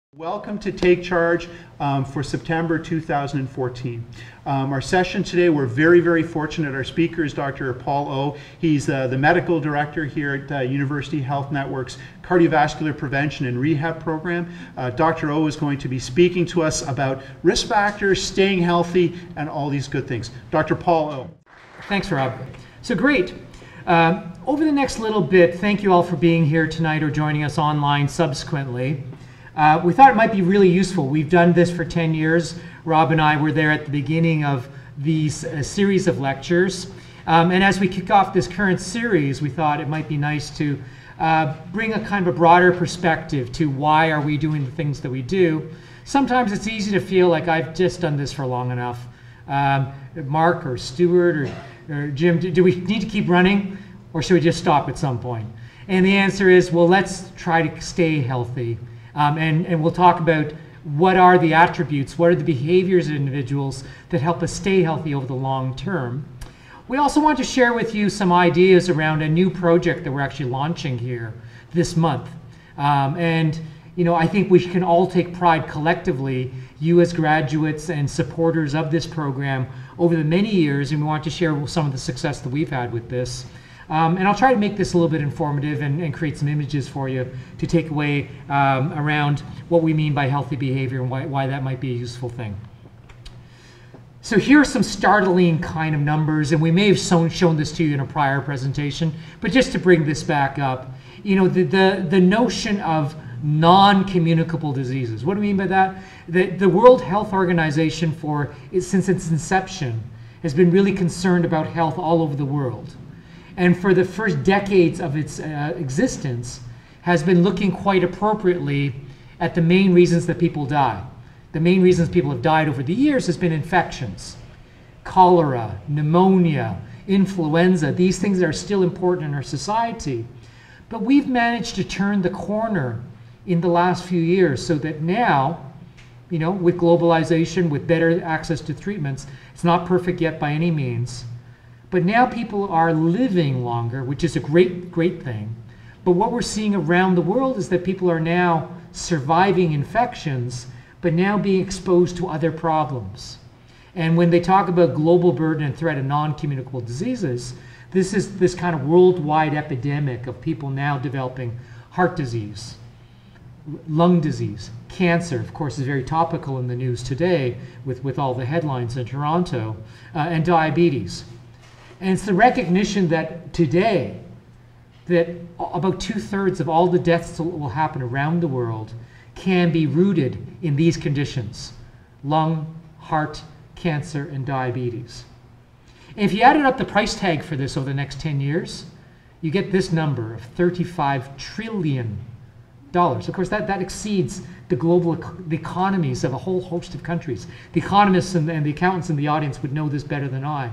Welcome to Take Charge for September 2014. Our session today, we're very fortunate. Our speaker is Dr. Paul O. He's the medical director here at University Health Network's Cardiovascular Prevention and Rehab program. Dr. O is going to be speaking to us about risk factors, staying healthy, and all these good things. Dr. Paul O. Thanks, Rob. So great. Over the next little bit, thank you all for being here tonight or joining us online subsequently. We thought it might be really useful. We've done this for 10 years. Rob and I were there at the beginning of these series of lectures. And as we kick off this current series, we thought it might be nice to bring a kind of a broader perspective to why are we doing the things that we do. Sometimes it's easy to feel like I've just done this for long enough. Mark or Stuart or Jim, do we need to keep running or should we just stop at some point? And the answer is, well, let's try to stay healthy. And we'll talk about what are the attributes, what are the behaviors of individuals that help us stay healthy over the long term. We also want to share with you some ideas around a new project that we're actually launching here this month. And you know, I think we can all take pride collectively, you as graduates and supporters of this program over the many years, and we want to share some of the success that we've had with this. And I'll try to make this a little bit informative and create some images for you to take away around what we mean by healthy behavior and why that might be a useful thing. So here are some startling kind of numbers, and we may have shown this to you in a prior presentation, but just to bring this back up, you know, the notion of non-communicable diseases. What do I mean by that? The World Health Organization since its inception has been really concerned about health all over the world. And for the first decades of its existence, has been looking quite appropriately at the main reasons that people die. The main reasons people have died over the years has been infections, cholera, pneumonia, influenza, these things that are still important in our society. But we've managed to turn the corner in the last few years so that now, you know, with globalization, with better access to treatments, it's not perfect yet by any means. But now people are living longer, which is a great thing. But what we're seeing around the world is that people are now surviving infections, but now being exposed to other problems. And when they talk about global burden and threat of non-communicable diseases, this is this kind of worldwide epidemic of people now developing heart disease, lung disease, cancer, of course, is very topical in the news today with all the headlines in Toronto, and diabetes. And it's the recognition that today, that about 2/3 of all the deaths that will happen around the world can be rooted in these conditions: lung, heart, cancer, and diabetes. And if you added up the price tag for this over the next 10 years, you get this number of $35 trillion. Of course, that exceeds the economies of a whole host of countries. The economists and the accountants in the audience would know this better than I.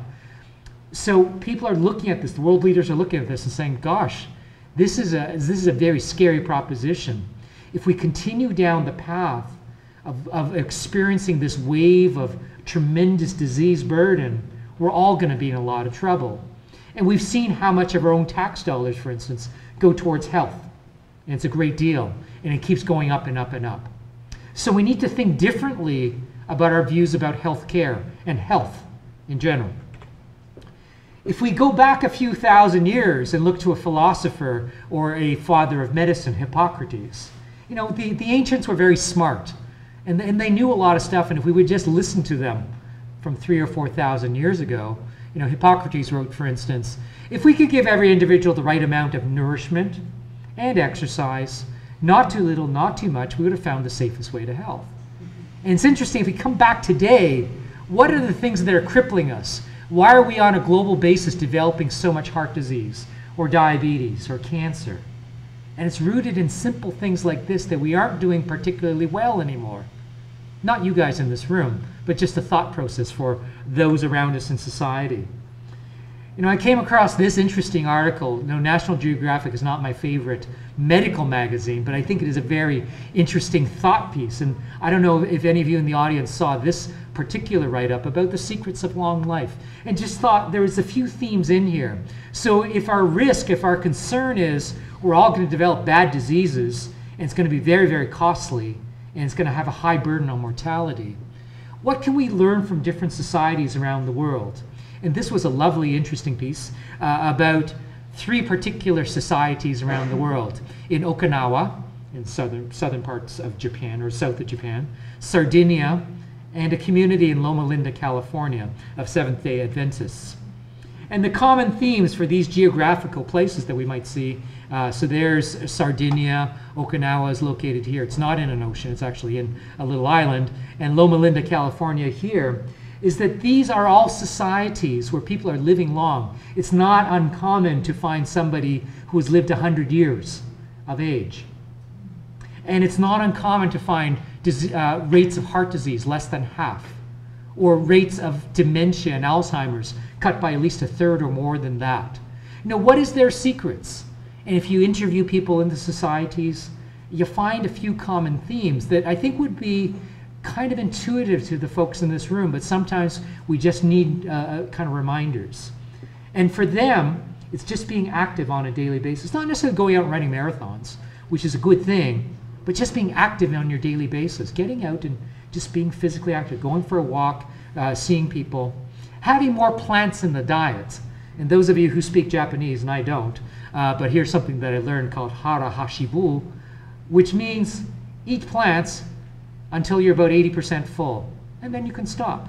So people are looking at this, the world leaders are looking at this and saying, gosh, this is a very scary proposition. If we continue down the path of experiencing this wave of tremendous disease burden, we're all going to be in a lot of trouble. And we've seen how much of our own tax dollars, for instance, go towards health. And it's a great deal, and it keeps going up and up and up. So we need to think differently about our views about health care and health in general. If we go back a few thousand years and look to a philosopher or a father of medicine, Hippocrates, you know, the ancients were very smart, and they knew a lot of stuff, and if we would just listen to them from 3,000 or 4,000 years ago, you know, Hippocrates wrote, for instance, if we could give every individual the right amount of nourishment and exercise, not too little, not too much, we would have found the safest way to health. And it's interesting, if we come back today, what are the things that are crippling us? Why are we on a global basis developing so much heart disease or diabetes or cancer? And it's rooted in simple things like this that we aren't doing particularly well anymore. Not you guys in this room, but just a thought process for those around us in society. You know, I came across this interesting article. You know, National Geographic is not my favorite medical magazine, but I think it is a very interesting thought piece. And I don't know if any of you in the audience saw this particular write-up about the secrets of long life, and just thought there was a few themes in here. So if our concern is we're all going to develop bad diseases, and it's going to be very, very costly, and it's going to have a high burden on mortality. What can we learn from different societies around the world? And this was a lovely, interesting piece about 3 particular societies around the world. In Okinawa, in southern parts of Japan, or south of Japan, Sardinia, and a community in Loma Linda, California, of Seventh-day Adventists. And the common themes for these geographical places that we might see, so there's Sardinia. Okinawa is located here. It's not in an ocean, it's actually in a little island. And Loma Linda, California here, is that these are all societies where people are living long. It's not uncommon to find somebody who has lived 100 years of age. And it's not uncommon to find rates of heart disease less than half, or rates of dementia and Alzheimer's cut by at least 1/3 or more than that. What is their secrets? And if you interview people in the societies, you find a few common themes that I think would be kind of intuitive to the folks in this room, but sometimes we just need kind of reminders. And for them, it's just being active on a daily basis, not necessarily going out and running marathons, which is a good thing, but just being active on your daily basis, getting out and just being physically active, going for a walk, seeing people, having more plants in the diet. And those of you who speak Japanese, and I don't, but here's something that I learned called hara hashibu, which means eat plants until you're about 80% full, and then you can stop.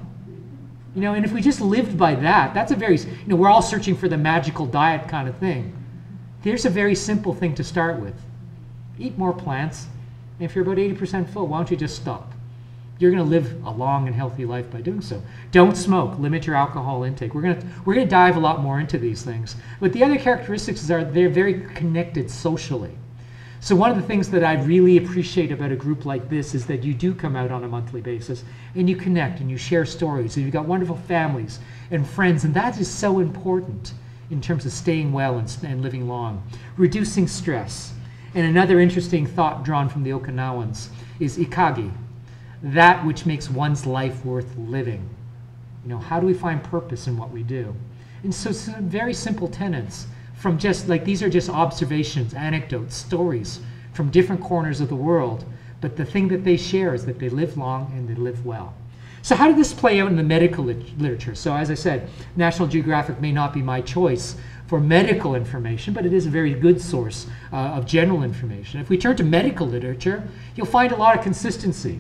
And if we just lived by that, that's a very, we're all searching for the magical diet kind of thing. Here's a very simple thing to start with. Eat more plants, and if you're about 80% full, why don't you just stop? You're going to live a long and healthy life by doing so. Don't smoke. Limit your alcohol intake. We're going to dive a lot more into these things. But the other characteristics are they're very connected socially. So one of the things that I really appreciate about a group like this is that you do come out on a monthly basis and you connect and you share stories and you've got wonderful families and friends, and that is so important in terms of staying well and living long. Reducing stress. And another interesting thought drawn from the Okinawans is ikagi, that which makes one's life worth living. How do we find purpose in what we do? And so some very simple tenets from just like, these are just observations, anecdotes, stories from different corners of the world, but the thing that they share is that they live long and they live well. So how did this play out in the medical literature? So as I said, National Geographic may not be my choice for medical information, but it is a very good source of general information. If we turn to medical literature, you'll find a lot of consistency.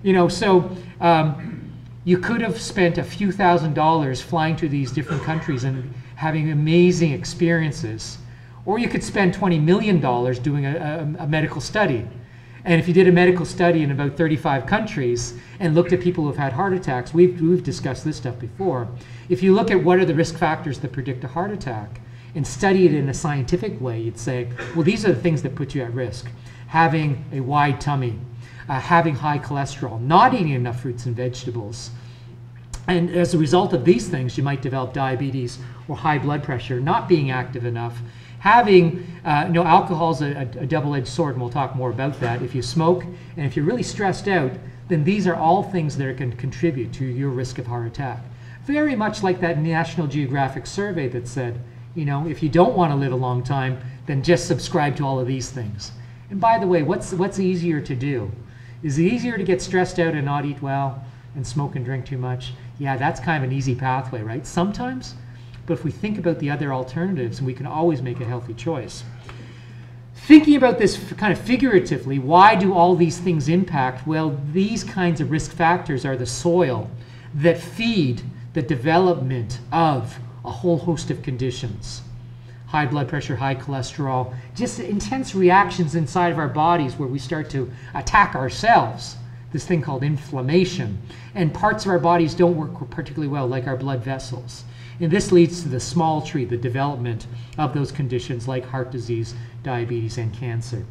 You could have spent a few $1,000s flying to these different countries and having amazing experiences, or you could spend $20 million doing a medical study. And if you did a medical study in about 35 countries and looked at people who've had heart attacks, we've discussed this stuff before. If you look at what are the risk factors that predict a heart attack and study it in a scientific way, you'd say, well, these are the things that put you at risk. Having a wide tummy, having high cholesterol, not eating enough fruits and vegetables. And as a result of these things, you might develop diabetes or high blood pressure, not being active enough. Having, alcohol is a double-edged sword, and we'll talk more about that. If you smoke and if you're really stressed out, then these are all things that can contribute to your risk of heart attack. Very much like that National Geographic survey that said, if you don't want to live a long time, then just subscribe to all of these things. And by the way, what's easier to do? Is it easier to get stressed out and not eat well and smoke and drink too much? Yeah, that's kind of an easy pathway, right? Sometimes. But if we think about the other alternatives, we can always make a healthy choice. Thinking about this kind of figuratively, why do all these things impact? Well, these kinds of risk factors are the soil that feed the development of a whole host of conditions. High blood pressure, high cholesterol, just intense reactions inside of our bodies where we start to attack ourselves, this thing called inflammation. And parts of our bodies don't work particularly well, like our blood vessels. And this leads to the small tree, the development of those conditions like heart disease, diabetes, and cancer.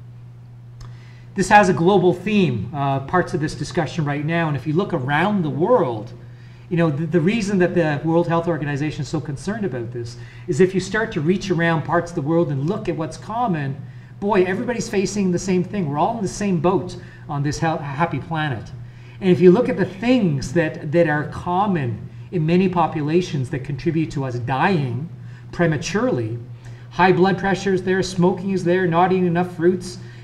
This has a global theme, parts of this discussion right now. And if you look around the world, the reason that the World Health Organization is so concerned about this is if you start to reach around parts of the world and look at what's common, boy, everybody's facing the same thing. We're all in the same boat on this happy planet. And if you look at the things that are common in many populations that contribute to us dying prematurely, high blood pressure is there, smoking is there, not eating enough fruits,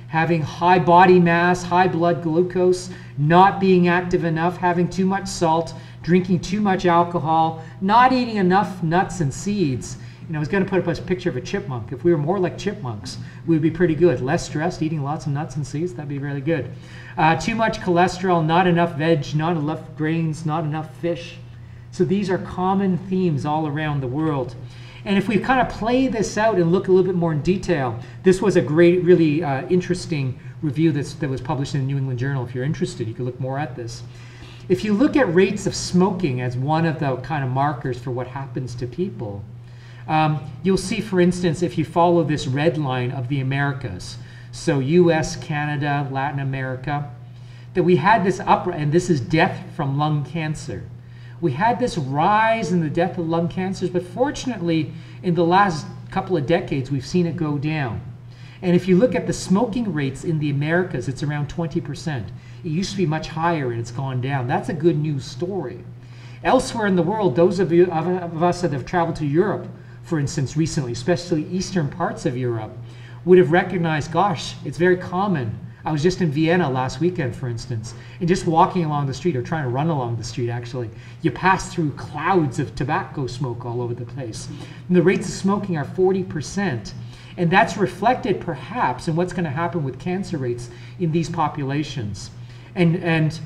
having high body mass, high blood glucose, not being active enough, having too much salt, drinking too much alcohol, not eating enough nuts and seeds. I was going to put up a picture of a chipmunk. If we were more like chipmunks, we would be pretty good. Less stressed, eating lots of nuts and seeds, that'd be really good. Too much cholesterol, not enough veg, not enough grains, not enough fish. So these are common themes all around the world. And if we kind of play this out and look a little bit more in detail, this was a great, really interesting review that was published in the New England Journal. If you're interested, you can look more at this. If you look at rates of smoking as one of the kind of markers for what happens to people, you'll see, for instance, if you follow this red line of the Americas, so US, Canada, Latin America, that we had this and this is death from lung cancer. We had this rise in the death of lung cancers, but fortunately, in the last couple of decades, we've seen it go down. And if you look at the smoking rates in the Americas, it's around 20%. It used to be much higher and it's gone down. That's a good news story. Elsewhere in the world, those of us that have traveled to Europe, for instance, recently, especially eastern parts of Europe, would have recognized, gosh, it's very common. I was just in Vienna last weekend, for instance, and just walking along the street, or trying to run along the street actually, you pass through clouds of tobacco smoke all over the place. And the rates of smoking are 40%. And that's reflected perhaps in what's going to happen with cancer rates in these populations. And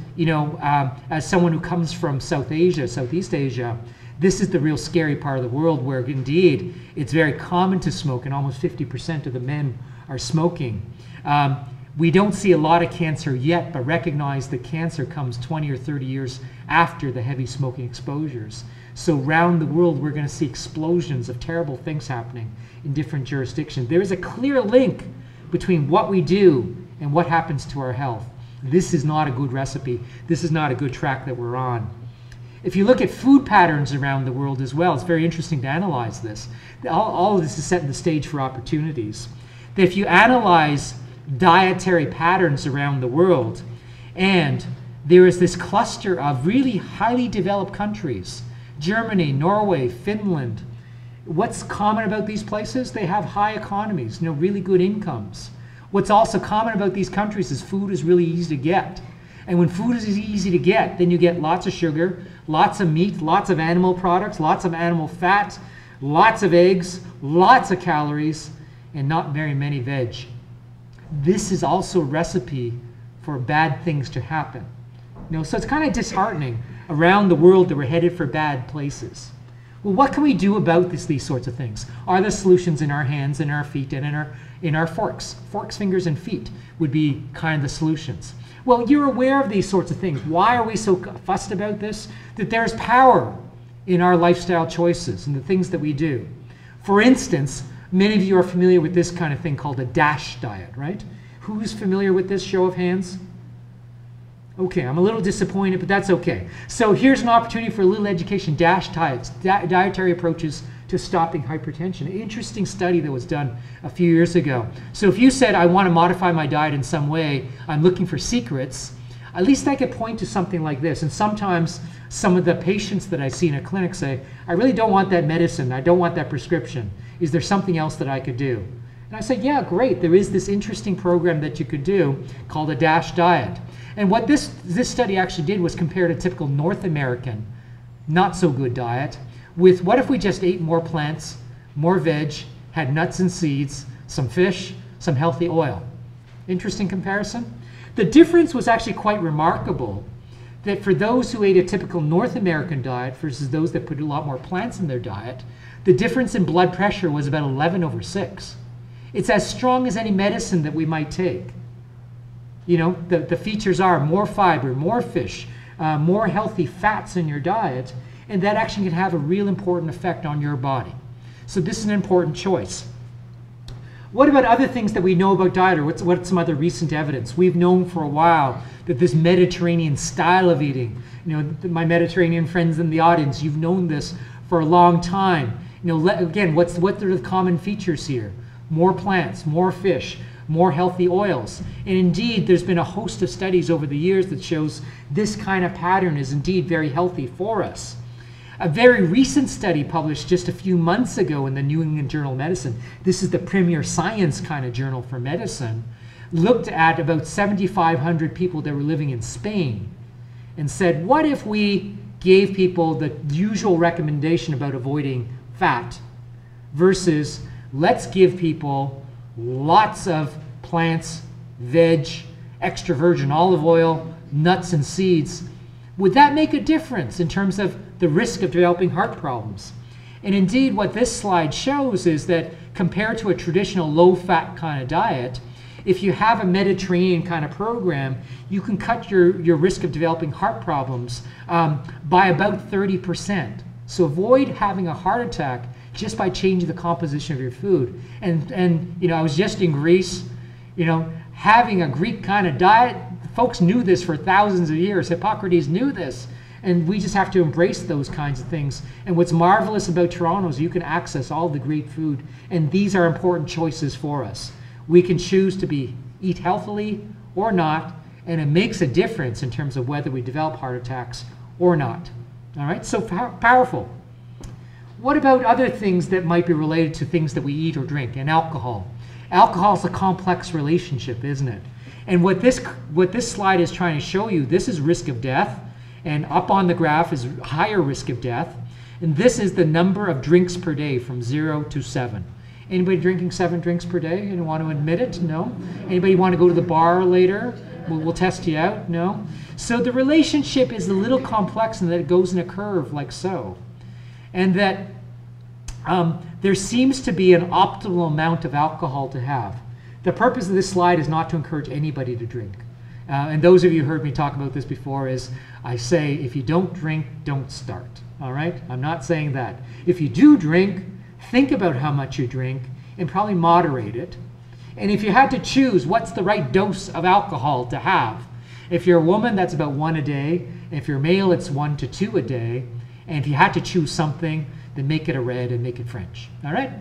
as someone who comes from South Asia, Southeast Asia, this is the real scary part of the world where indeed it's very common to smoke, and almost 50% of the men are smoking. We don't see a lot of cancer yet, but recognize that cancer comes 20 or 30 years after the heavy smoking exposures. So around the world, we're going to see explosions of terrible things happening in different jurisdictions. There is a clear link between what we do and what happens to our health. This is not a good recipe. This is not a good track that we're on. If you look at food patterns around the world as well, it's very interesting to analyze this. All of this is setting the stage for opportunities. That if you analyze dietary patterns around the world, and there is this cluster of really highly developed countries, Germany, Norway, Finland. What's common about these places? They have high economies, really good incomes. What's also common about these countries is food is really easy to get. And when food is easy to get, then you get lots of sugar, lots of meat, lots of animal products, lots of animal fat, lots of eggs, lots of calories, and not very many veg. This is also a recipe for bad things to happen. So it's kind of disheartening around the world that we're headed for bad places. Well, what can we do about these sorts of things? Are there solutions in our hands, in our feet, and in our forks? Forks, fingers, and feet would be kind of the solutions. Well, you're aware of these sorts of things. Why are we so fussed about this? That there's power in our lifestyle choices and the things that we do. For instance, many of you are familiar with this kind of thing called a DASH diet, right? Who's familiar with this? Show of hands. Okay, I'm a little disappointed, but that's okay. So here's an opportunity for a little education. DASH diets, dietary approaches to stopping hypertension. An interesting study that was done a few years ago. So if you said, I want to modify my diet in some way, I'm looking for secrets, at least I could point to something like this. And sometimes some of the patients that I see in a clinic say, I really don't want that medicine. I don't want that prescription. Is there something else that I could do? And I say, yeah, great. There is this interesting program that you could do called a DASH diet. And what this study actually did was compare a typical North American, not so good diet with what if we just ate more plants, more veg, had nuts and seeds, some fish, some healthy oil. Interesting comparison. The difference was actually quite remarkable, that for those who ate a typical North American diet versus those that put a lot more plants in their diet, the difference in blood pressure was about 11/6. It's as strong as any medicine that we might take. The features are more fiber, more fish, more healthy fats in your diet, and that actually can have a real important effect on your body. So this is an important choice. What about other things that we know about diet, or what's some other recent evidence? We've known for a while that this Mediterranean style of eating, my Mediterranean friends in the audience, you've known this for a long time. Again, what are the common features here? More plants, more fish, more healthy oils. And indeed, there's been a host of studies over the years that shows this kind of pattern is indeed very healthy for us. A very recent study published just a few months ago in the New England Journal of Medicine, this is the premier science kind of journal for medicine, looked at about 7,500 people that were living in Spain and said, what if we gave people the usual recommendation about avoiding fat versus let's give people lots of plants, veg, extra virgin olive oil, nuts and seeds? Would that make a difference in terms of the risk of developing heart problems? And indeed, what this slide shows is that compared to a traditional low-fat kind of diet, if you have a Mediterranean kind of program, you can cut your risk of developing heart problems by about 30%. So avoid having a heart attack just by changing the composition of your food. And you know, I was just in Greece, you know, having a Greek kind of diet, folks knew this for thousands of years. Hippocrates knew this. And we just have to embrace those kinds of things. And what's marvelous about Toronto is you can access all the great food. And these are important choices for us. We can choose to eat healthily or not. And it makes a difference in terms of whether we develop heart attacks or not. All right, so powerful. What about other things that might be related to things that we eat or drink? And alcohol. Alcohol is a complex relationship, isn't it? And what this slide is trying to show you, this is risk of death. And up on the graph is higher risk of death. And this is the number of drinks per day from 0 to 7. Anybody drinking 7 drinks per day? Anyone want to admit it? No? Anybody want to go to the bar later? We'll test you out? No? So the relationship is a little complex in that it goes in a curve like so. And that there seems to be an optimal amount of alcohol to have. The purpose of this slide is not to encourage anybody to drink. And those of you who heard me talk about this before is I say, if you don't drink, don't start. All right? I'm not saying that. If you do drink, think about how much you drink and probably moderate it. And if you had to choose what's the right dose of alcohol to have, if you're a woman, that's about 1 a day. And if you're male, it's 1 to 2 a day. And if you had to choose something, then make it a red and make it French. All right?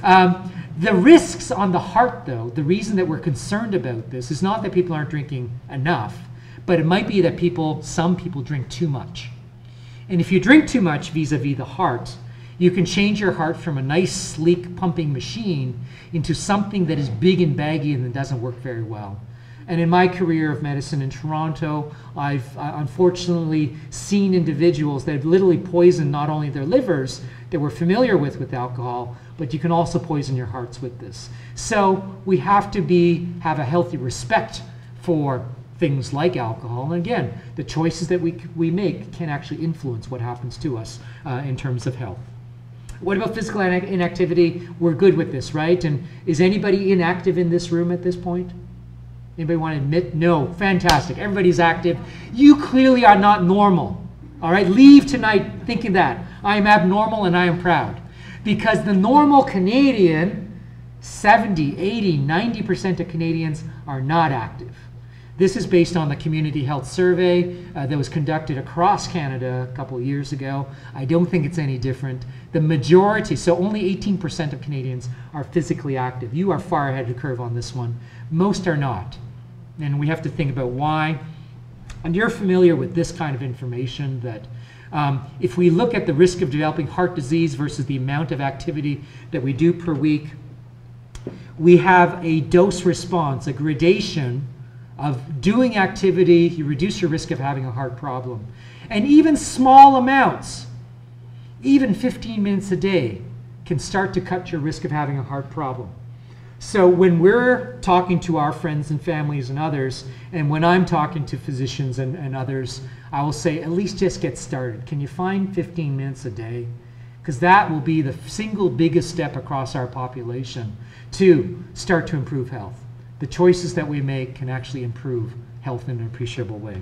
The risks on the heart, though, the reason that we're concerned about this is not that people aren't drinking enough, but it might be that some people drink too much. And if you drink too much vis-a-vis the heart, you can change your heart from a nice, sleek, pumping machine into something that is big and baggy and that doesn't work very well. And in my career of medicine in Toronto, I've unfortunately seen individuals that have literally poisoned not only their livers that we're familiar with alcohol, but you can also poison your hearts with this. So we have to have a healthy respect for things like alcohol. And again, the choices that we make can actually influence what happens to us in terms of health. What about physical inactivity? We're good with this, right? And is anybody inactive in this room at this point? Anybody want to admit? No. Fantastic. Everybody's active. You clearly are not normal. All right? Leave tonight thinking that. I am abnormal and I am proud. Because the normal Canadian, 70, 80, 90% of Canadians are not active. This is based on the Community Health Survey that was conducted across Canada a couple of years ago. I don't think it's any different. The majority, so only 18% of Canadians are physically active. You are far ahead of the curve on this one. Most are not. And we have to think about why. And you're familiar with this kind of information that if we look at the risk of developing heart disease versus the amount of activity that we do per week, we have a dose response, a gradation of doing activity, you reduce your risk of having a heart problem. And even small amounts, even 15 minutes a day, can start to cut your risk of having a heart problem. So when we're talking to our friends and families and others, and when I'm talking to physicians and others, I will say, at least just get started. Can you find 15 minutes a day? Because that will be the single biggest step across our population to start to improve health. The choices that we make can actually improve health in an appreciable way.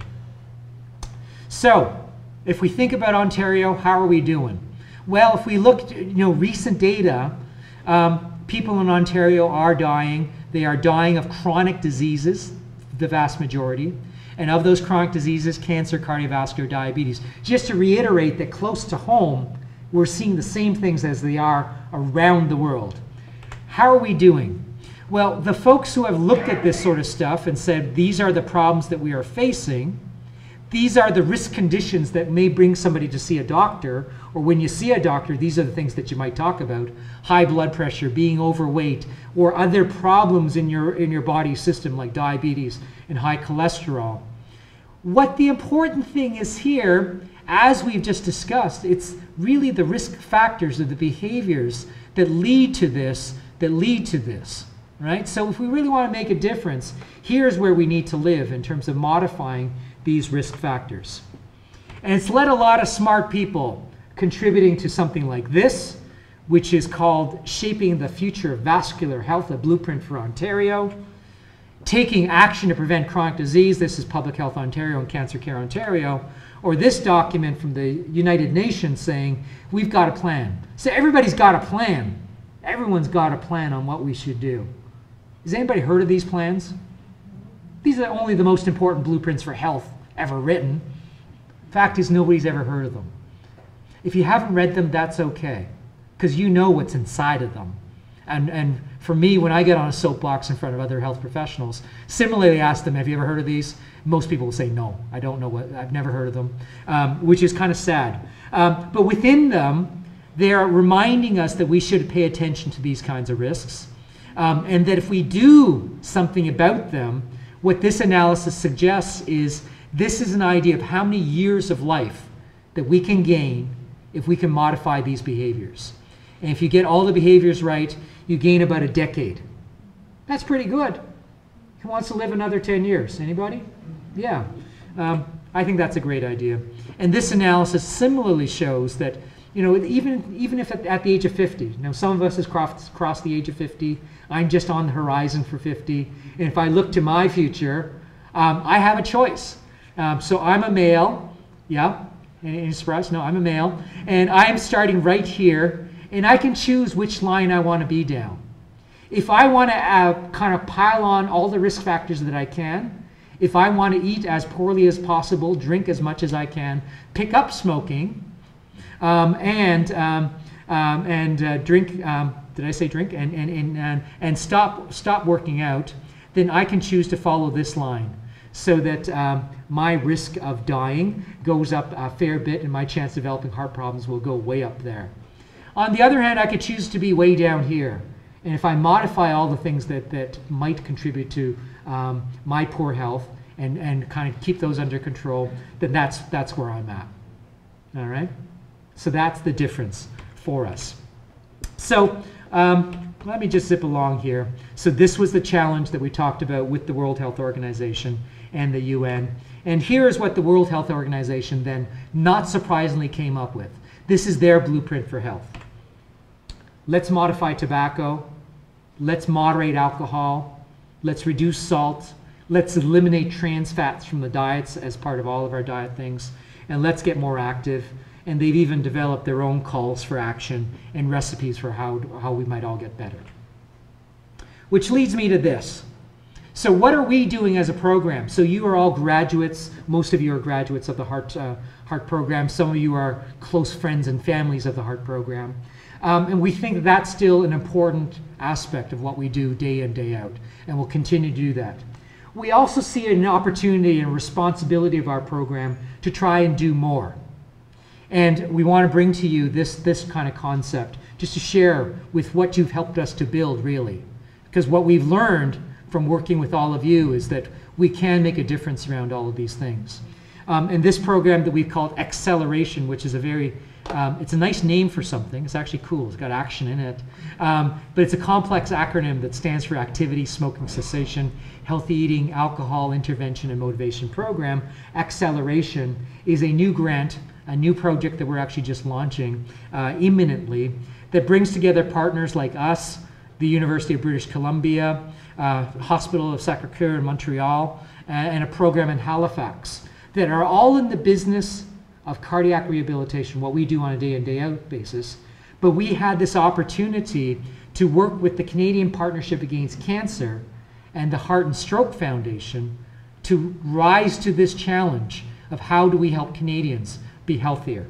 So, if we think about Ontario, how are we doing? Well, if we look at recent data, people in Ontario are dying. They are dying of chronic diseases, the vast majority. And of those chronic diseases, cancer, cardiovascular, diabetes. Just to reiterate that close to home, we're seeing the same things as they are around the world. How are we doing? Well, the folks who have looked at this sort of stuff and said, these are the problems that we are facing, These are the risk conditions that may bring somebody to see a doctor, or when you see a doctor, these are the things that you might talk about. High blood pressure, being overweight, or other problems in your body system like diabetes and high cholesterol. What the important thing is here, as we've just discussed, it's really the risk factors or the behaviors that lead to this, right? So if we really want to make a difference, here's where we need to live in terms of modifying these risk factors. And it's led a lot of smart people contributing to something like this, which is called Shaping the Future of Vascular Health, a Blueprint for Ontario. Taking Action to Prevent Chronic Disease, this is Public Health Ontario and Cancer Care Ontario. Or this document from the United Nations saying, we've got a plan. So everybody's got a plan. Everyone's got a plan on what we should do. Has anybody heard of these plans? These are only the most important blueprints for health ever written. Fact is, nobody's ever heard of them. If you haven't read them, that's okay, because you know what's inside of them. And for me, when I get on a soapbox in front of other health professionals, similarly ask them, have you ever heard of these? Most people will say, no, I don't know I've never heard of them, which is kind of sad. But within them, they're reminding us that we should pay attention to these kinds of risks, and that if we do something about them, what this analysis suggests is this is an idea of how many years of life that we can gain if we can modify these behaviors. And if you get all the behaviors right, you gain about a decade. That's pretty good. Who wants to live another 10 years? Anybody? Yeah. I think that's a great idea. And this analysis similarly shows that, even if at the age of 50, some of us has crossed the age of 50. I'm just on the horizon for 50. And if I look to my future, I have a choice. So I'm a male. Yeah. Any surprise? No, I'm a male. And I'm starting right here. And I can choose which line I want to be down. If I want to kind of pile on all the risk factors that I can, if I want to eat as poorly as possible, drink as much as I can, pick up smoking, and drink, did I say drink? And stop working out, then I can choose to follow this line so that my risk of dying goes up a fair bit and my chance of developing heart problems will go way up there. On the other hand, I could choose to be way down here. And if I modify all the things that might contribute to my poor health and kind of keep those under control, then that's where I'm at. All right? So that's the difference for us. So let me just zip along here. So this was the challenge that we talked about with the World Health Organization and the UN. And here is what the World Health Organization then, not surprisingly, came up with. This is their blueprint for health. Let's modify tobacco. Let's moderate alcohol. Let's reduce salt. Let's eliminate trans fats from the diets as part of all of our diet things. And let's get more active. And they've even developed their own calls for action and recipes for how we might all get better. Which leads me to this. So what are we doing as a program? So you are all graduates. Most of you are graduates of the Heart program. Some of you are close friends and families of the Heart program. And we think that's still an important aspect of what we do day in, day out. And we'll continue to do that. We also see an opportunity and responsibility of our program to try and do more. And we want to bring to you this kind of concept just to share with what you've helped us to build, really. Because what we've learned from working with all of you is that we can make a difference around all of these things. And this program that we've called Acceleration, which is a very, it's a nice name for something. It's actually cool. It's got action in it. But it's a complex acronym that stands for Activity, Smoking Cessation, Healthy Eating, Alcohol Intervention and Motivation Program. Acceleration is a new grant, a new project that we're actually just launching imminently that brings together partners like us, the University of British Columbia, Hospital of Sacré-Cœur in Montreal, and a program in Halifax that are all in the business of cardiac rehabilitation, what we do on a day in, day out basis. But we had this opportunity to work with the Canadian Partnership Against Cancer and the Heart and Stroke Foundation to rise to this challenge of how do we help Canadians be healthier.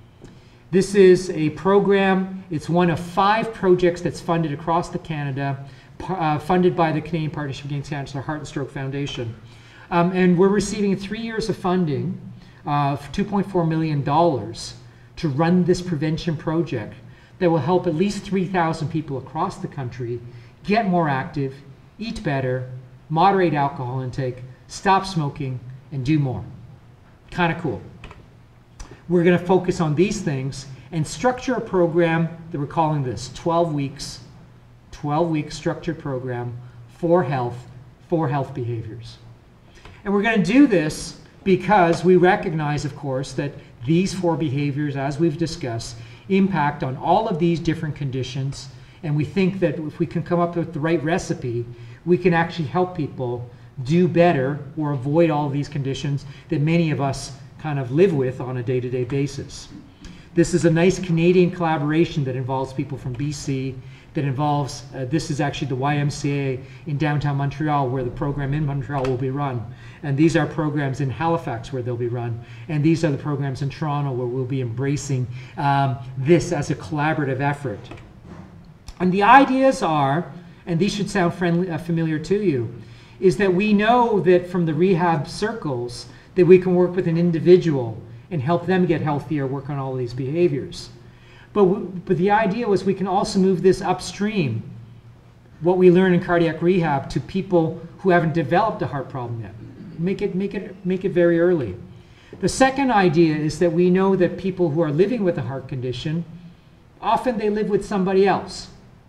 This is a program, it's one of 5 projects that's funded across Canada, funded by the Canadian Partnership Against Cancer, the Heart and Stroke Foundation. And we're receiving 3 years of funding $2.4 million to run this prevention project that will help at least 3,000 people across the country get more active, eat better, moderate alcohol intake, stop smoking, and do more. Kind of cool. We're going to focus on these things and structure a program that we're calling this 12 weeks, 12-week structured program for health behaviors. And we're going to do this because we recognize, of course, that these 4 behaviors, as we've discussed, impact on all of these different conditions, and we think that if we can come up with the right recipe, we can actually help people do better or avoid all of these conditions that many of us kind of live with on a day-to-day basis. This is a nice Canadian collaboration that involves people from BC, that involves, this is actually the YMCA in downtown Montreal, where the program in Montreal will be run. And these are programs in Halifax where they'll be run. And these are the programs in Toronto where we'll be embracing this as a collaborative effort. And the ideas are, and these should sound familiar to you, is that we know that from the rehab circles that we can work with an individual and help them get healthier, work on all of these behaviors. But the idea was we can also move this upstream, what we learn in cardiac rehab, to people who haven't developed a heart problem yet. Make it very early. The second idea is that we know that people who are living with a heart condition, often they live with somebody else.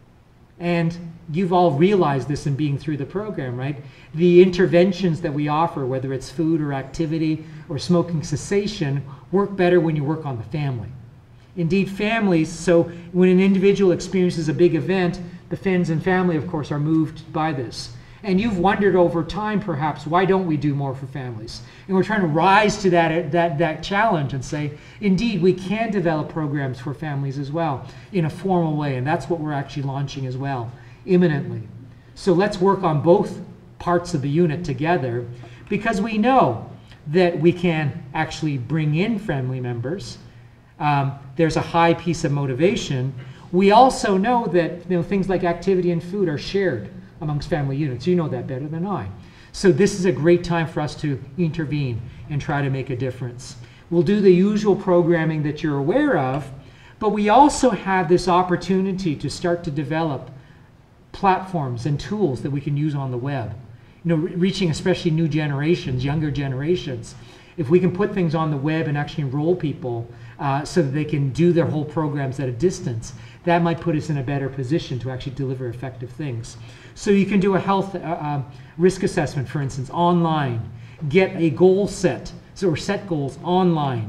And you've all realized this in being through the program, right? The interventions that we offer, whether it's food or activity or smoking cessation, work better when you work on the family. Indeed, families, so when an individual experiences a big event, the friends and family, of course, are moved by this. And you've wondered over time, perhaps, why don't we do more for families? And we're trying to rise to that challenge and say, indeed, we can develop programs for families as well in a formal way. And that's what we're actually launching as well, imminently. So let's work on both parts of the unit together, because we know that we can actually bring in family members. There's a high piece of motivation. We also know that things like activity and food are shared amongst family units. You know that better than I. So this is a great time for us to intervene and try to make a difference. We'll do the usual programming that you're aware of, but we also have this opportunity to start to develop platforms and tools that we can use on the web. Reaching especially new generations, younger generations. If we can put things on the web and actually enroll people so that they can do their whole programs at a distance, that might put us in a better position to actually deliver effective things. So you can do a health risk assessment, for instance, online, get a goal set, or set goals online,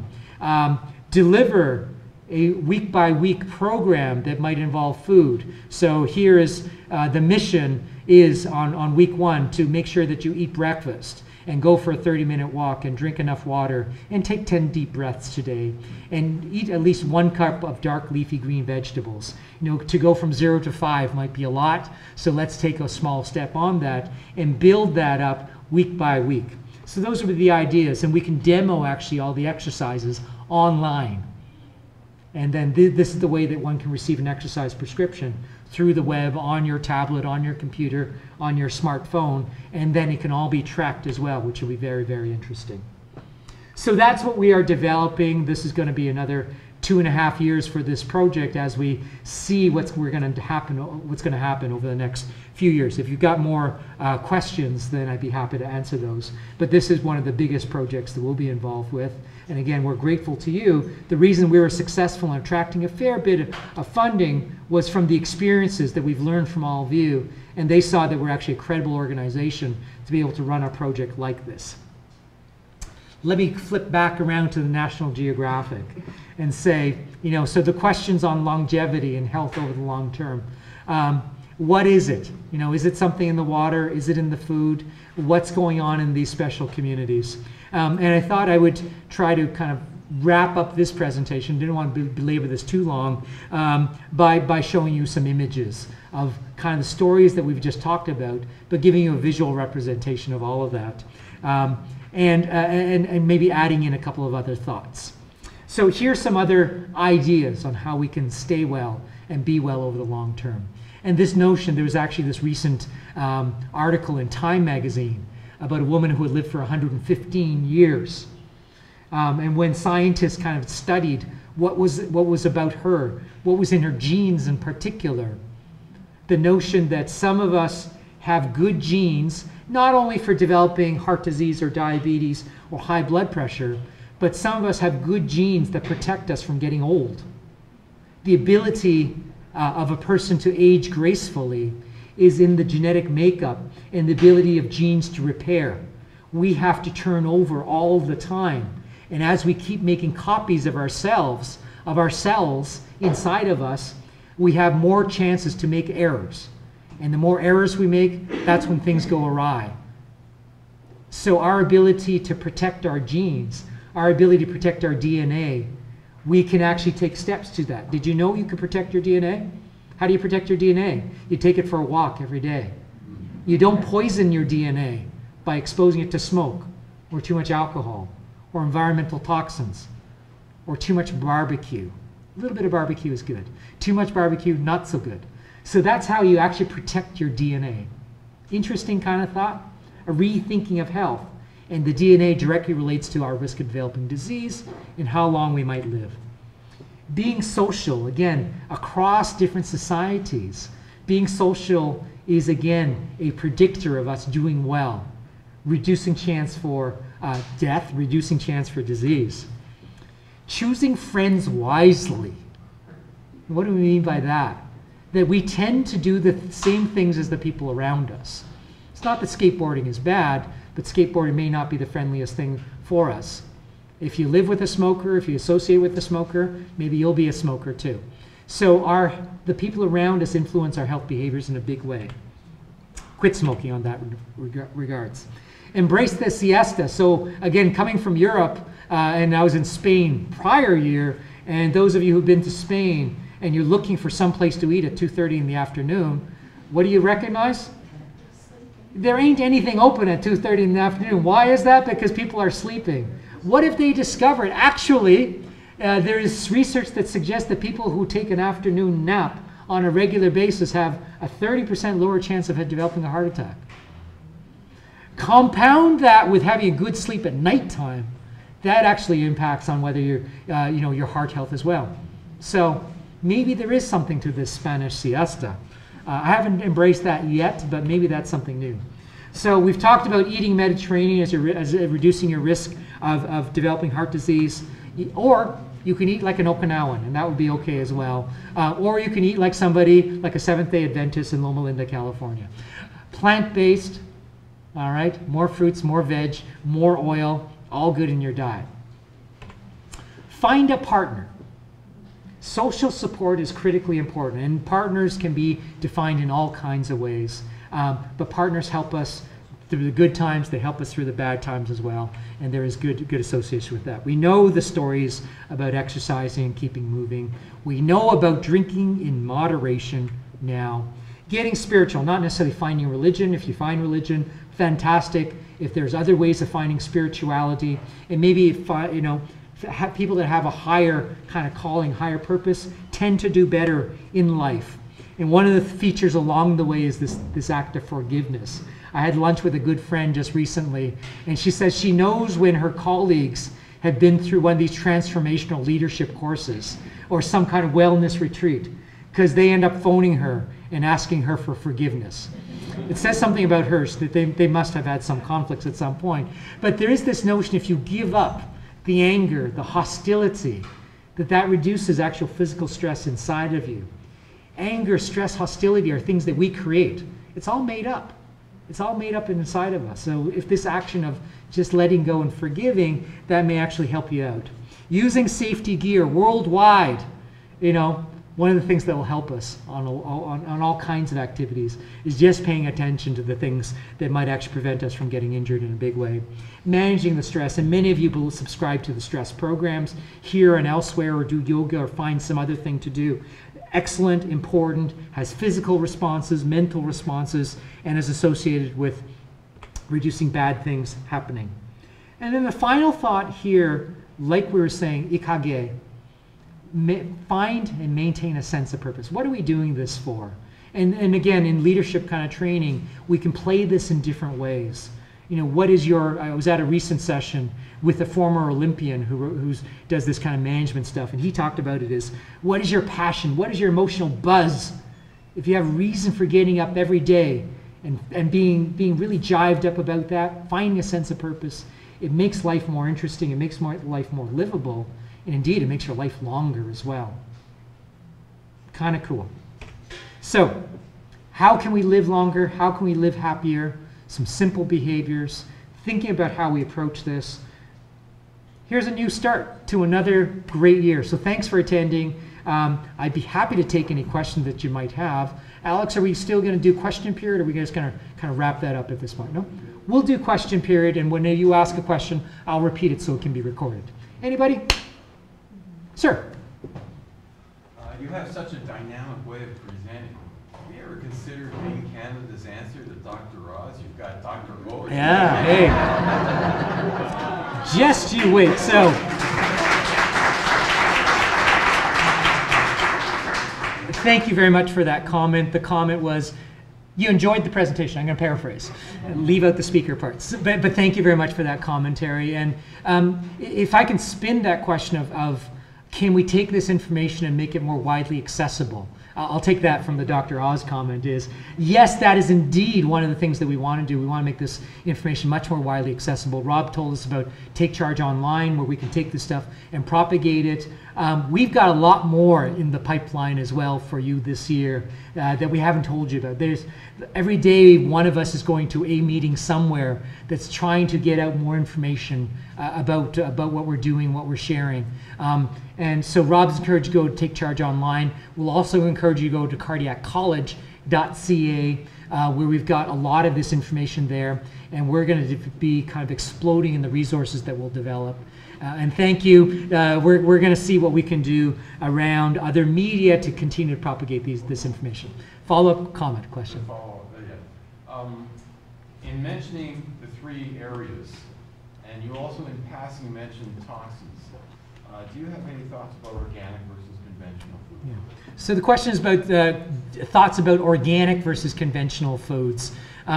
deliver a week-by-week program that might involve food. So here is the mission is on week 1 to make sure that you eat breakfast and go for a 30-minute walk and drink enough water and take 10 deep breaths today and eat at least 1 cup of dark leafy green vegetables. To go from 0 to 5 might be a lot, so let's take a small step on that and build that up week by week. So those are the ideas, and we can demo actually all the exercises online. And then this is the way that one can receive an exercise prescription through the web, on your tablet, on your computer, on your smartphone, and then it can all be tracked as well, which will be very, very interesting. So that's what we are developing. This is going to be another 2.5 years for this project as we see what's going to happen over the next few years. If you've got more questions, then I'd be happy to answer those. But this is one of the biggest projects that we'll be involved with. And again, we're grateful to you. The reason we were successful in attracting a fair bit of funding was from the experiences that we've learned from all of you. And they saw that we're actually a credible organization to be able to run a project like this. Let me flip back around to the National Geographic and say, so the questions on longevity and health over the long term. What is it? Is it something in the water? Is it in the food? What's going on in these special communities? And I thought I would try to kind of wrap up this presentation, didn't want to belabor this too long, by showing you some images of kind of the stories that we've just talked about, but giving you a visual representation of all of that. And maybe adding in a couple of other thoughts. So here's some other ideas on how we can stay well and be well over the long term. And this notion, there was actually this recent article in Time magazine about a woman who had lived for 115 years. And when scientists kind of studied what was about her, what was in her genes in particular, the notion that some of us have good genes, not only for developing heart disease or diabetes or high blood pressure, but some of us have good genes that protect us from getting old. The ability of a person to age gracefully is in the genetic makeup and the ability of genes to repair. We have to turn over all the time. And as we keep making copies of ourselves, of our cells inside of us, we have more chances to make errors. And the more errors we make, that's when things go awry. So our ability to protect our genes, our ability to protect our DNA, we can actually take steps to that. Did you know you could protect your DNA? How do you protect your DNA? You take it for a walk every day. You don't poison your DNA by exposing it to smoke or too much alcohol or environmental toxins or too much barbecue. A little bit of barbecue is good. Too much barbecue, not so good. So that's how you actually protect your DNA. Interesting kind of thought. A rethinking of health. And the DNA directly relates to our risk of developing disease and how long we might live. Being social, again, across different societies. Being social is, again, a predictor of us doing well. Reducing chance for death, reducing chance for disease. Choosing friends wisely. What do we mean by that? That we tend to do the same things as the people around us. It's not that skateboarding is bad, but skateboarding may not be the friendliest thing for us. If you live with a smoker, if you associate with a smoker, maybe you'll be a smoker too. So the people around us influence our health behaviors in a big way. Quit smoking on that regards. Embrace the siesta. So again, coming from Europe, and I was in Spain prior year, and those of you who've been to Spain and you're looking for some place to eat at 2:30 in the afternoon, what do you recognize? There ain't anything open at 2:30 in the afternoon. Why is that? Because people are sleeping. What if they discovered, actually, there is research that suggests that people who take an afternoon nap on a regular basis have a 30% lower chance of developing a heart attack. Compound that with having a good sleep at nighttime, that actually impacts on whether your heart health as well. So maybe there is something to this Spanish siesta. I haven't embraced that yet, but maybe that's something new. So we've talked about eating Mediterranean as reducing your risk of developing heart disease, or you can eat like an Okinawan, and that would be okay as well. Or you can eat like somebody, like a Seventh-day Adventist in Loma Linda, California. Plant-based, all right, more fruits, more veg, more oil, all good in your diet. Find a partner. Social support is critically important, and partners can be defined in all kinds of ways. But partners help us through the good times, they help us through the bad times as well, and there is good association with that. We know the stories about exercising and keeping moving. We know about drinking in moderation now. Getting spiritual, not necessarily finding religion. If you find religion, fantastic. If there's other ways of finding spirituality, and maybe people that have a higher kind of calling, higher purpose, tend to do better in life. And one of the features along the way is this act of forgiveness. I had lunch with a good friend just recently, and she says she knows when her colleagues have been through one of these transformational leadership courses or some kind of wellness retreat, because they end up phoning her and asking her for forgiveness. It says something about her, that they must have had some conflicts at some point. But there is this notion, if you give up the anger, the hostility, that reduces actual physical stress inside of you. Anger, stress, hostility are things that we create. It's all made up. It's all made up inside of us. So if this action of just letting go and forgiving, that may actually help you out. Using safety gear worldwide, one of the things that will help us on all kinds of activities is just paying attention to the things that might actually prevent us from getting injured in a big way. Managing the stress, and many of you will subscribe to the stress programs here and elsewhere, or do yoga or find some other thing to do. Excellent, important, has physical responses, mental responses, and is associated with reducing bad things happening. And then the final thought here, like we were saying, ikage, find and maintain a sense of purpose. What are we doing this for? And again, in leadership kind of training, we can play this in different ways. You know, what is your, I was at a recent session with a former Olympian who does this kind of management stuff, and he talked about it as, what is your passion? What is your emotional buzz? If you have reason for getting up every day and being really jived up about that, finding a sense of purpose, it makes life more interesting, it makes life more livable, and indeed it makes your life longer as well. Kind of cool. So, how can we live longer? How can we live happier? Some simple behaviors, thinking about how we approach this. Here's a new start to another great year. So thanks for attending. I'd be happy to take any questions that you might have. Alex, are we still going to do question period, or are we just going to kind of wrap that up at this point? No? We'll do question period, and when you ask a question, I'll repeat it so it can be recorded. Anybody? Sir? You have such a dynamic way of presenting. Have you ever considered being Canada's answer to Dr. Oz? You've got Dr. O. Yeah, hey. Just you wait. So, thank you very much for that comment. The comment was, you enjoyed the presentation. I'm going to paraphrase, leave out the speaker parts. But thank you very much for that commentary. And if I can spin that question of can we take this information and make it more widely accessible? I'll take that from the Dr. Oz comment is, yes, that is indeed one of the things that we want to do. We want to make this information much more widely accessible. Rob told us about Take Charge Online, where we can take this stuff and propagate it. We've got a lot more in the pipeline as well for you this year that we haven't told you about. Every day one of us is going to a meeting somewhere that's trying to get out more information about what we're doing, what we're sharing. And so Rob's encouraged you to go to Take Charge Online. We'll also encourage you to go to cardiaccollege.ca, where we've got a lot of this information there, and we're going to be kind of exploding in the resources that we'll develop. And thank you. We're going to see what we can do around other media to continue to propagate this information. Follow-up comment, question? In mentioning the 3 areas, and you also in passing mentioned toxins, do you have any thoughts about organic versus conventional food? Yeah. So the question is about thoughts about organic versus conventional foods.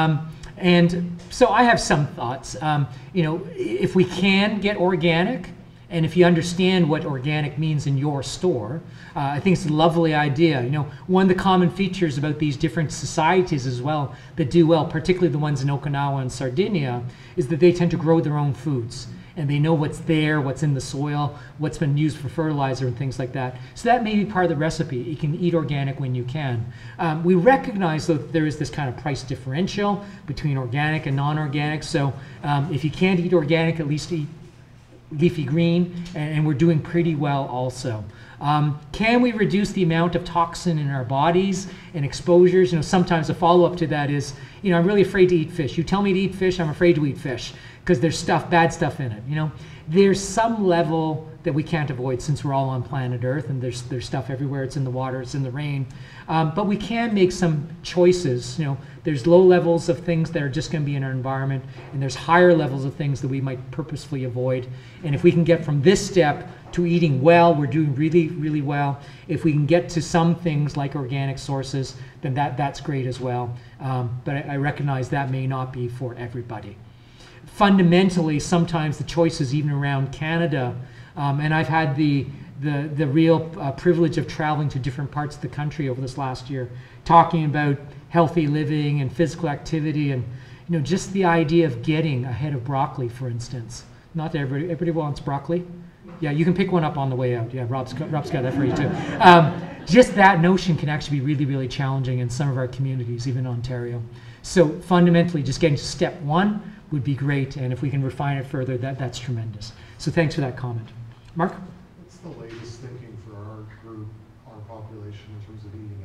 And so I have some thoughts. You know, if we can get organic, and if you understand what organic means in your store, I think it's a lovely idea. You know, one of the common features about these different societies as well that do well, particularly the ones in Okinawa and Sardinia, is that they tend to grow their own foods. And they know what's there, what's in the soil, what's been used for fertilizer and things like that. So that may be part of the recipe. You can eat organic when you can. We recognize, though, that there is this kind of price differential between organic and non-organic. So if you can't eat organic, at least eat leafy green, and we're doing pretty well also. Can we reduce the amount of toxin in our bodies and exposures? You know, sometimes a follow-up to that is, you know, I'm really afraid to eat fish. You tell me to eat fish, I'm afraid to eat fish because there's bad stuff in it. You know, there's some level that we can't avoid since we're all on planet Earth, and there's stuff everywhere. It's in the water, it's in the rain, but we can make some choices. You know, there's low levels of things that are just going to be in our environment, and there's higher levels of things that we might purposefully avoid. And if we can get from this step to eating well, we're doing really, really well. If we can get to some things like organic sources, then that's great as well. But I recognize that may not be for everybody. Fundamentally, sometimes the choices even around Canada, and I've had the real privilege of traveling to different parts of the country over this last year, talking about healthy living and physical activity, and you know, just the idea of getting a head of broccoli, for instance. Not that everybody wants broccoli. Yeah, you can pick one up on the way out. Yeah, Rob's got that for you too. Just that notion can actually be really, really challenging in some of our communities, even in Ontario. So fundamentally, just getting to step 1 would be great, and if we can refine it further, that's tremendous. So thanks for that comment. Mark? What's the latest thinking for our group, our population, in terms of eating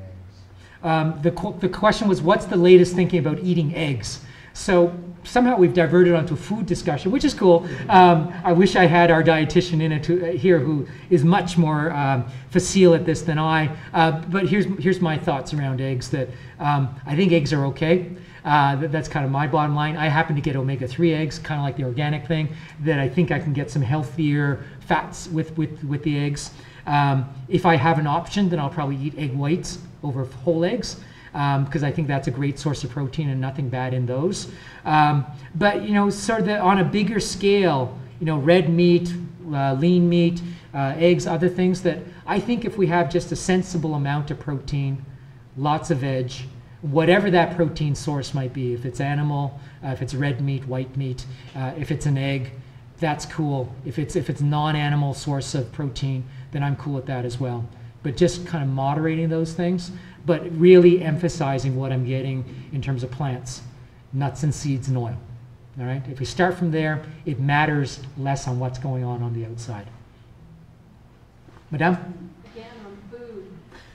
eggs? The question was, what's the latest thinking about eating eggs? So somehow we've diverted onto a food discussion, which is cool. I wish I had our dietitian in it here who is much more facile at this than I. But here's my thoughts around eggs, that I think eggs are okay. That's kind of my bottom line. I happen to get omega-3 eggs, kind of like the organic thing, that I think I can get some healthier fats with the eggs. If I have an option, then I'll probably eat egg whites over whole eggs. because I think that's a great source of protein and nothing bad in those. But sort of on a bigger scale, red meat, lean meat, eggs, other things that I think if we have just a sensible amount of protein, lots of veg, whatever that protein source might be, if it's animal, if it's red meat, white meat, if it's an egg, that's cool. If it's non-animal source of protein, then I'm cool with that as well. But just kind of moderating those things, but really emphasizing what I'm getting in terms of plants, nuts and seeds and oil. All right. If we start from there, it matters less on what's going on the outside. Madame? Again, on food.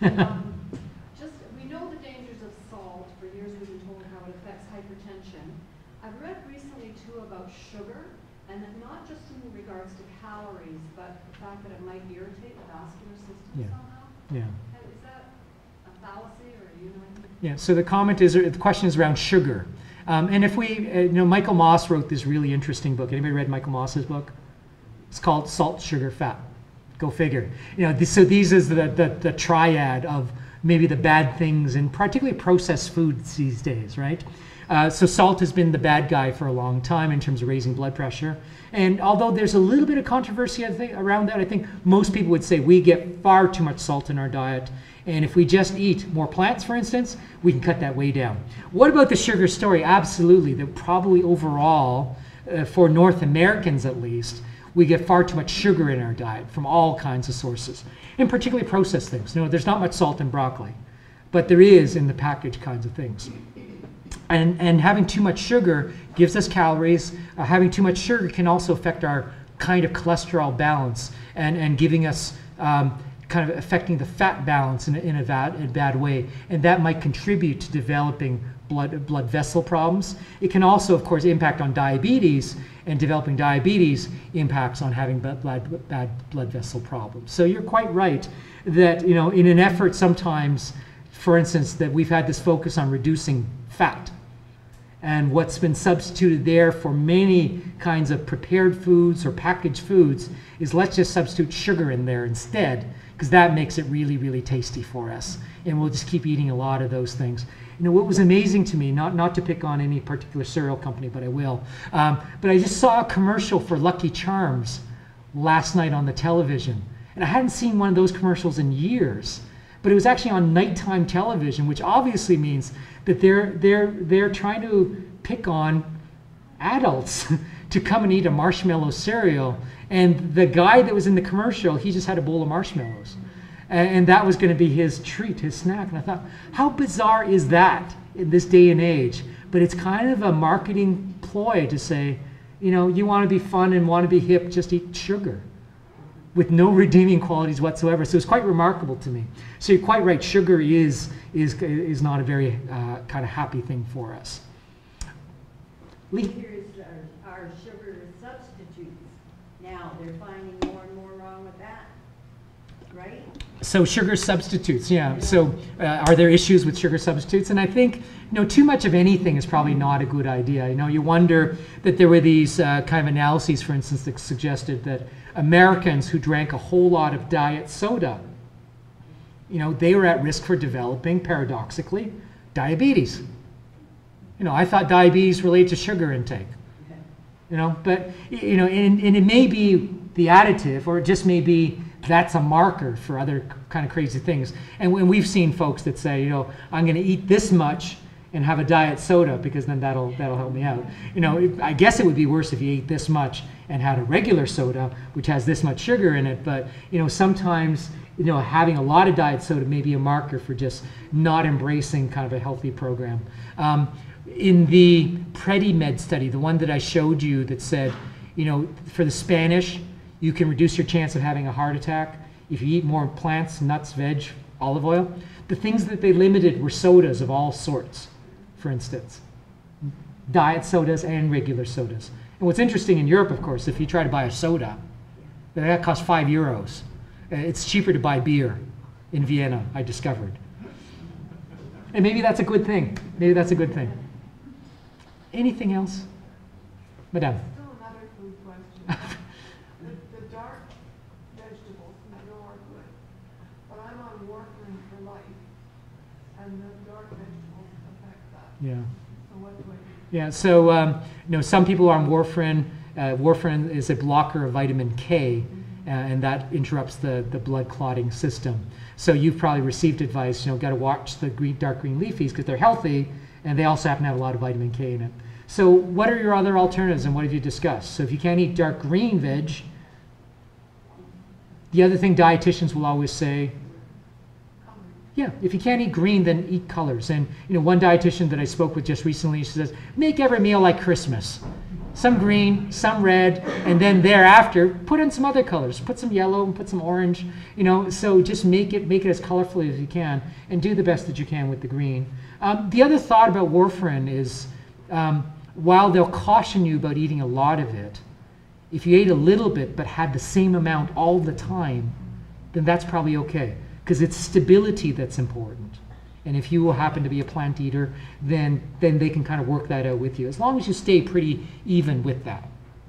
We know the dangers of salt. For years we've been told how it affects hypertension. I've read recently too about sugar, and that not just in regards to calories, but the fact that it might irritate the vascular system somehow. Yeah. Is that a fallacy, or do you know anything? Yeah. So the question is around sugar. And if we, Michael Moss wrote this really interesting book. Anybody read Michael Moss's book? It's called Salt, Sugar, Fat. Go figure. So these is the triad of maybe the bad things, and particularly processed foods these days, right? So salt has been the bad guy for a long time in terms of raising blood pressure. And although there's a little bit of controversy around that, I think most people would say we get far too much salt in our diet. And if we just eat more plants, for instance, we can cut that way down. What about the sugar story? Absolutely. That probably overall, for North Americans at least, we get far too much sugar in our diet from all kinds of sources, and particularly processed things. There's not much salt in broccoli, but there is in the packaged kinds of things. And having too much sugar gives us calories. Having too much sugar can also affect our kind of cholesterol balance and giving us kind of affecting the fat balance in a bad way. And that might contribute to developing blood vessel problems. It can also, of course, impact on diabetes, and developing diabetes impacts on having bad blood vessel problems. So you're quite right that, in an effort sometimes, for instance, that we've had this focus on reducing fat. And what's been substituted there for many kinds of prepared foods or packaged foods is let's just substitute sugar in there instead, because that makes it really, really tasty for us. And we'll just keep eating a lot of those things. What was amazing to me, not to pick on any particular cereal company, but I will, but I just saw a commercial for Lucky Charms last night on the television. And I hadn't seen one of those commercials in years. But it was actually on nighttime television, which obviously means that they're trying to pick on adults to come and eat a marshmallow cereal. And the guy that was in the commercial, he just had a bowl of marshmallows. And that was going to be his treat, his snack. And I thought, how bizarre is that in this day and age? But it's kind of a marketing ploy to say, you want to be fun and want to be hip, just eat sugar, with no redeeming qualities whatsoever. So it's quite remarkable to me. So you're quite right, sugar is not a very kind of happy thing for us. Lee? Here's our sugar substitutes. Now they're finding more and more wrong with that, right? So sugar substitutes, yeah. So are there issues with sugar substitutes? And I think, too much of anything is probably not a good idea. You wonder that there were these kind of analyses, for instance, that suggested that Americans who drank a whole lot of diet soda, they were at risk for developing, paradoxically, diabetes. I thought diabetes related to sugar intake. But, and it may be the additive, or it just may be that's a marker for other kind of crazy things. And when we've seen folks that say, I'm going to eat this much and have a diet soda because then that'll help me out. I guess it would be worse if you ate this much and had a regular soda, which has this much sugar in it. But, sometimes, having a lot of diet soda may be a marker for just not embracing kind of a healthy program. In the PREDIMED study, the one that I showed you that said, for the Spanish, you can reduce your chance of having a heart attack if you eat more plants, nuts, veg, olive oil. The things that they limited were sodas of all sorts, for instance. Diet sodas and regular sodas. And what's interesting in Europe, of course, if you try to buy a soda, that costs €5. It's cheaper to buy beer in Vienna, I discovered. And maybe that's a good thing. Maybe that's a good thing. Anything else? Madame? Still another food question. The dark vegetables I know are good, but I'm on warfarin for life. and the dark vegetables affect that. Yeah. So what do I do? Yeah, so some people are on warfarin. Warfarin is a blocker of vitamin K, and that interrupts the blood clotting system. So you've probably received advice, got to watch the dark green leafies because they're healthy, and they also happen to have a lot of vitamin K in it. So what are your other alternatives, and what have you discussed? So if you can't eat dark green veg, the other thing dietitians will always say, yeah, if you can't eat green, then eat colors. And one dietitian that I spoke with just recently, she says, make every meal like Christmas. Some green, some red, and then thereafter, put in some other colors. Put some yellow and put some orange. So just make it as colorful as you can, and do the best that you can with the green. The other thought about warfarin is, while they'll caution you about eating a lot of it, if you ate a little bit but had the same amount all the time, then that's probably okay, because it's stability that's important. And if you happen to be a plant eater, then they can kind of work that out with you, as long as you stay pretty even with that.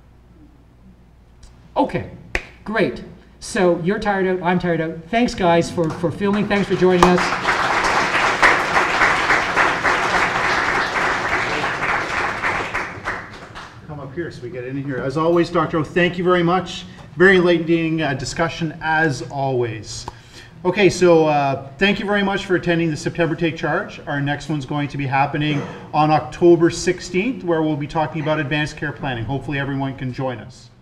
Okay, great. So you're tired out, I'm tired out. Thanks, guys, for filming. Thanks for joining us. Come up here so we get in here. As always, Dr. O, thank you very much. Very enlightening discussion, as always. Okay, so thank you very much for attending the September Take Charge. Our next one's going to be happening on October 16th, where we'll be talking about advanced care planning. Hopefully everyone can join us.